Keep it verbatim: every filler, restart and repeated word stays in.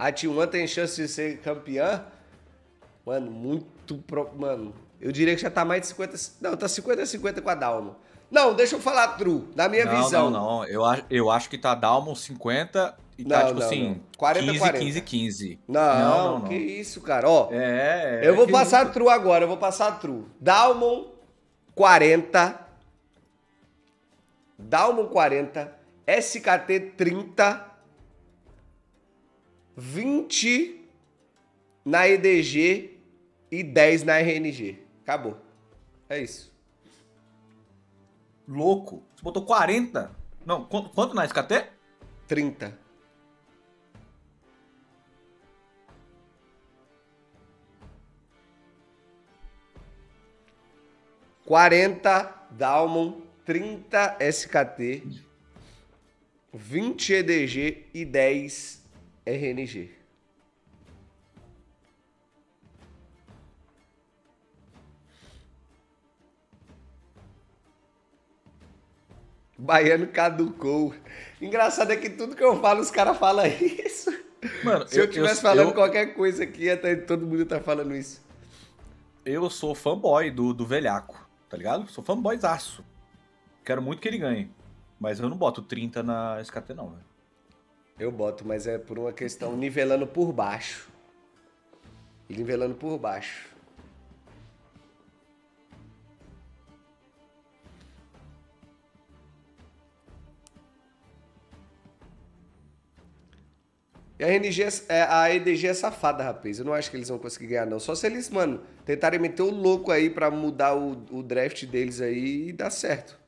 A T um tem chance de ser campeã? Mano, muito... Pro... Mano, eu diria que já tá mais de cinquenta... Não, tá cinquenta a cinquenta com a Dalmon. Não, deixa eu falar true, na minha não, visão. Não, não, eu, acho, eu acho que tá Dalmon cinquenta e tá, não, tipo não, assim, não. quarenta, quinze, quarenta. quinze, quinze. Não, Não, não, não. que isso, cara. Ó, é, eu vou que passar isso? true agora, eu vou passar true. Dalmon, quarenta. Dalmon, quarenta. S K T, trinta. vinte na E D G e dez na R N G. Acabou. É isso. Louco. Você botou quarenta? Não, quanto, quanto na S K T? trinta. quarenta Dalmon, trinta S K T, vinte E D G e dez R N G. Baiano caducou. Engraçado é que tudo que eu falo, os caras falam isso. Mano, Se eu eu estivesse eu, falando eu, qualquer coisa aqui, até todo mundo tá falando isso. eu sou fanboy do, do velhaco, tá ligado? Sou fanboyzaço. Quero muito que ele ganhe. Mas eu não boto trinta na S K T, não, velho. Eu boto, mas é por uma questão nivelando por baixo. Nivelando por baixo. E a R N G, é, a E D G é safada, rapaz. Eu não acho que eles vão conseguir ganhar, não. Só se eles, mano, tentarem meter o louco aí pra mudar o, o draft deles aí e dar certo.